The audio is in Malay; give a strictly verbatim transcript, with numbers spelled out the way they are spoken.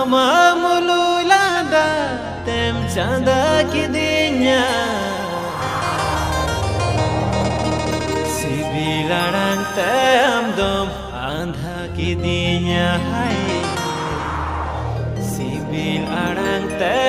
mamululada tem canda kidinya sibilarang tem dom andha kidinya hai sibil arang tem